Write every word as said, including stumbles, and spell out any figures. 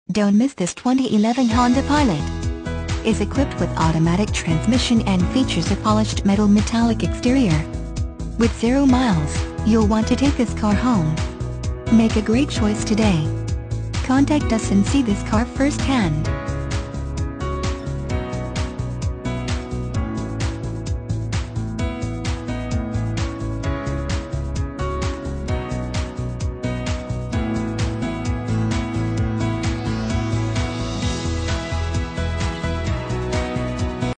Don't miss this twenty eleven Honda Pilot. Is equipped with automatic transmission and features a polished metal metallic exterior. With zero miles, you'll want to take this car home. Make a great choice today. Contact us and see this car firsthand.